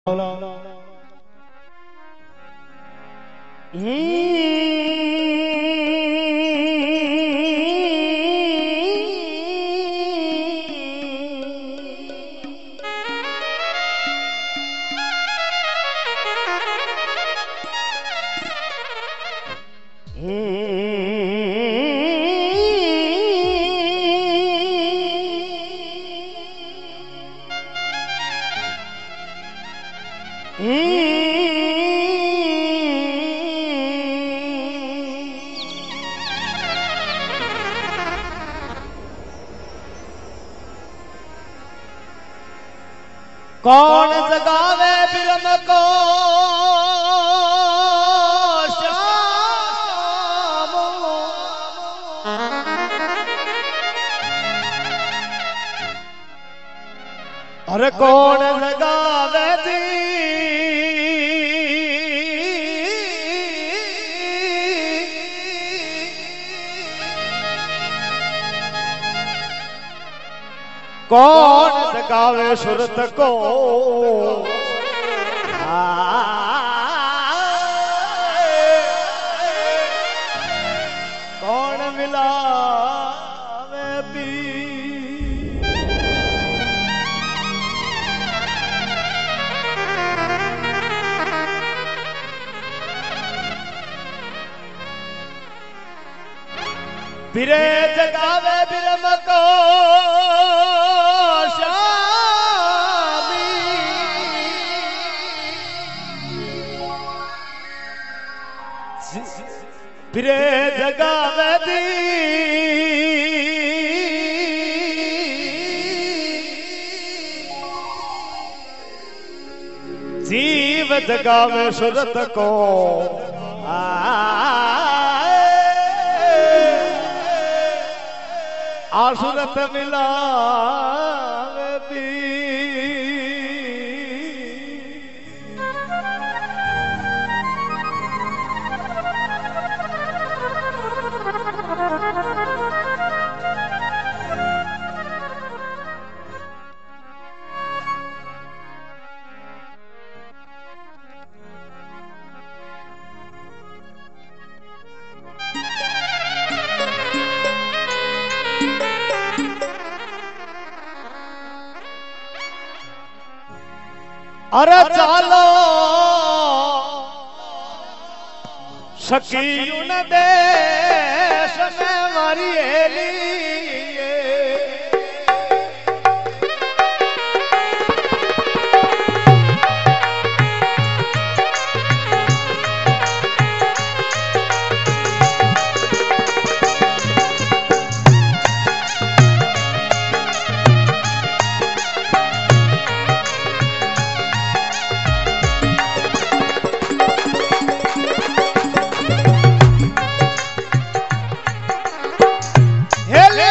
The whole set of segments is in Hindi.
कौन जगावे बिरम को श्याम, अरे कौन जगावे दी कौन जगावे सुरत को कौन मिलावे पी बिरे जगावे बिरम को बिरे जगावे दी जीव जगावे सुरत को आसुरत मिलावे पी अरे चालो सखी उन देश में मारी हेले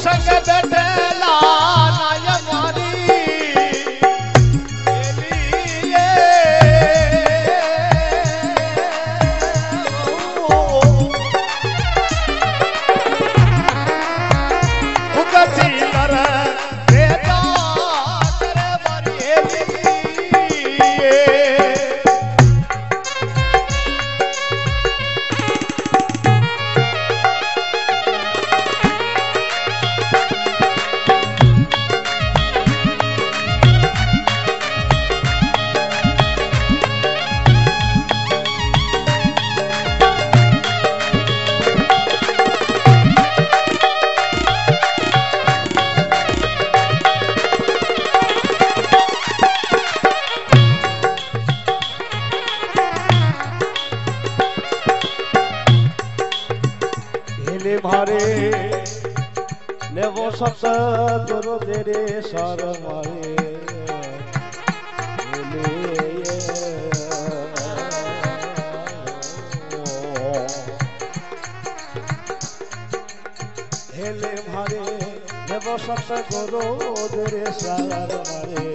संग बैठेला नाय मारी मारे ले वो सत गुरु तेरे सर मारे हेले मारे ले वो सत गुरु तेरे सर मारे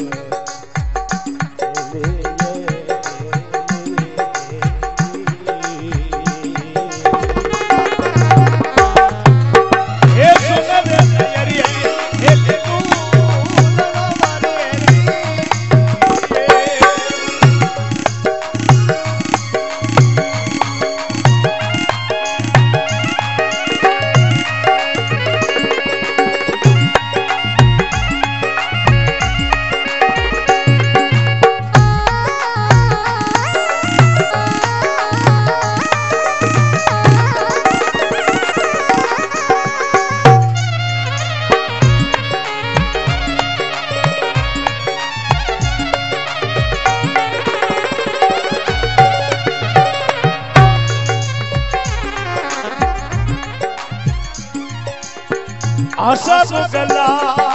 आशा मुगला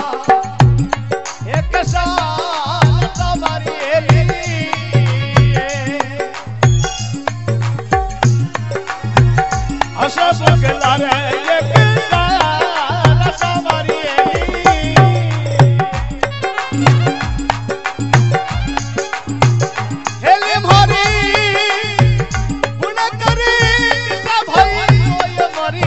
एक साल तुम्हारी आशा मुगला रे एक साल तुम्हारी हेले भरी गुना करे सब भाई कोई मरी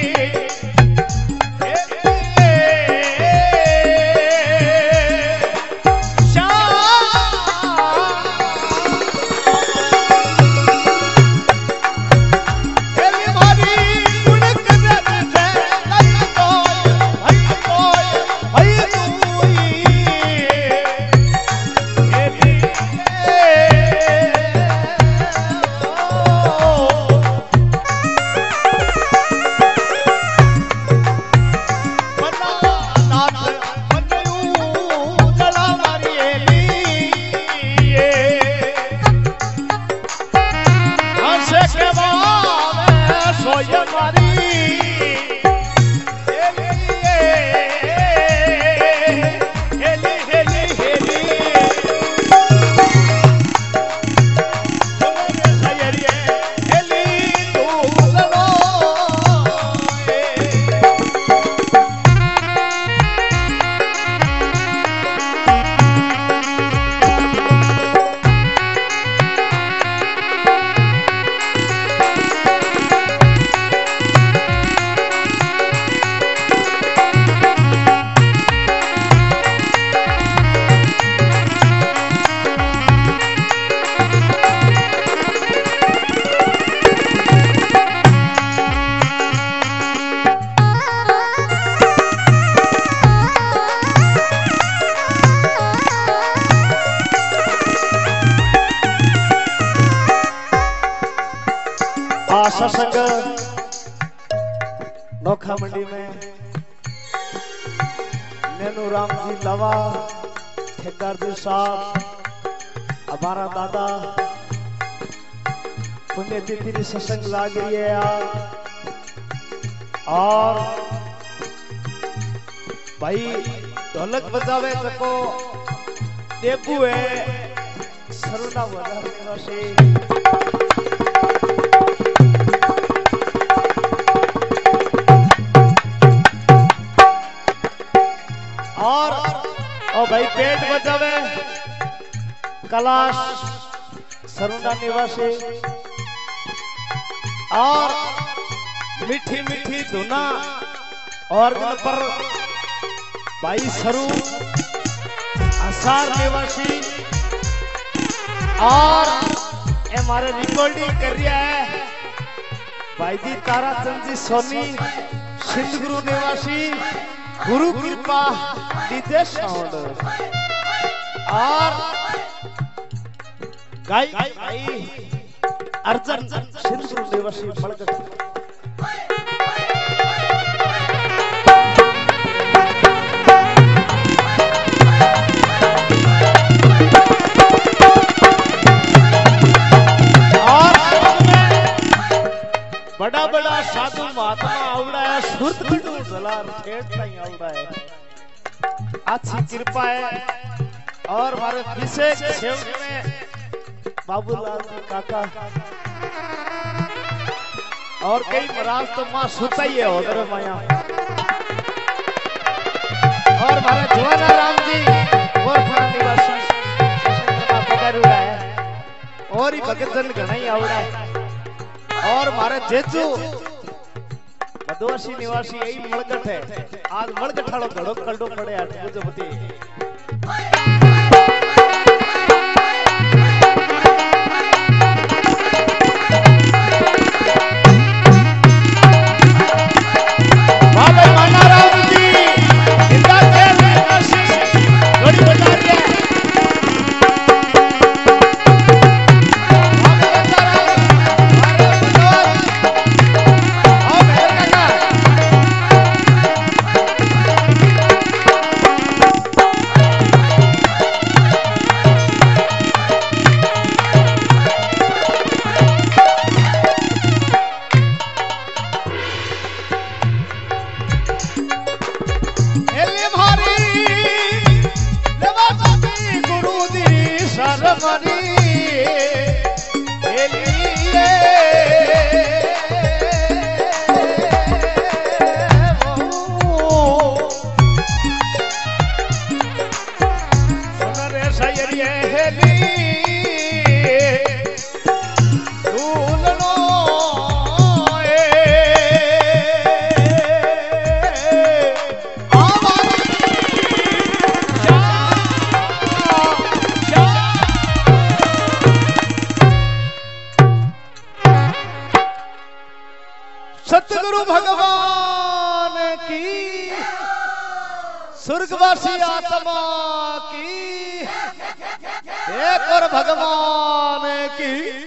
सत्संग नोखा मंडी में नैनू राम जी लवा ठेकेदार जी साहब हमारा दादा पुण्यतिथि की सत्संग लाग रही है यार। और भाई ढोलक बजावे तको देबू है सरुना वधारे से और भाई पेट बजावे कैलाश सरुंडा निवासी और मीठी मीठी धुना और पर भाई सरू आसार निवासी और हमारे रिकॉर्डिंग कर रहा है भाई जी ताराचंद जी सोनी सिंध गुरु निवासी गुरु कृपा डीजे साउंड और गाई अर्जुन सिंध गुरु निवासी मलगट बड़ा बड़ा साधु महात्मा आवड़ा है सुरत बिंदु जलार ठेठ नहीं आवड़ा है अच्छी कृपा है और हमारे विशेष सेवक में बाबूलाल जी काका और कई महाराज तो मां सुता ही है उधर माया और हमारे जवाना राम जी और निवासी है और ही भगत जन घना ही आवड़ा है और हमारे जेजू मधुवासी निवासी यही मलगट है आज मलगट हालो घड़ो कल्डो पड़े आज मुझे बती बाबा माना राम जी इंदा से निवासी घड़ी बता रही है सतगुरु भगवान की स्वर्गवासी आत्मा की एक और भगवान की